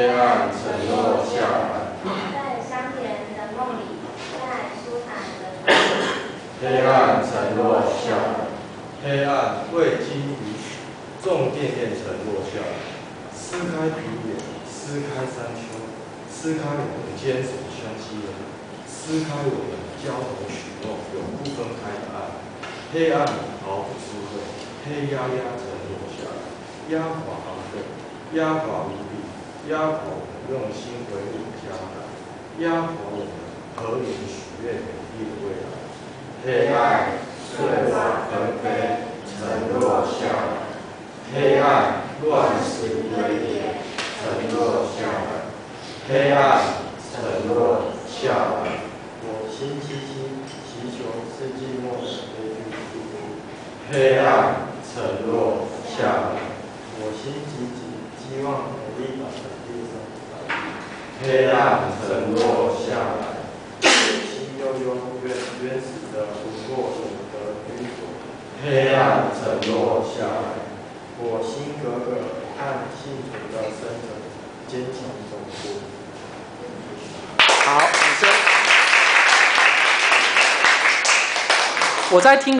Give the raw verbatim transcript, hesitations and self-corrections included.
黑暗沉落下来， 在香甜的梦里，在舒坦的床里。 黑暗沉落下来，黑暗未经允许，重甸甸沉落下来，撕开皮脸，撕开山丘，撕开我们坚守相惜的人，撕开我们交头许诺永不分开的爱。黑暗毫不智慧，黑压压沉落下来，压垮昂贵，压垮无比，压垮我们用心维护的家园，压垮我们合影许愿美丽的未来。黑暗碎瓦纷飞，沉落下来，黑暗乱石堆叠，沉落下来，黑暗沉落下来。 我心戚戚，祈求世纪末的悲剧祝福。 黑暗沉落下来， 我心急急，希望美丽岛的地上。 黑暗沉落下来， 我心悠悠，原原始的不过懂得愚拙。 黑暗沉落下来， 我心格格，看幸福的生者坚强走过。 好，掌声。我在听。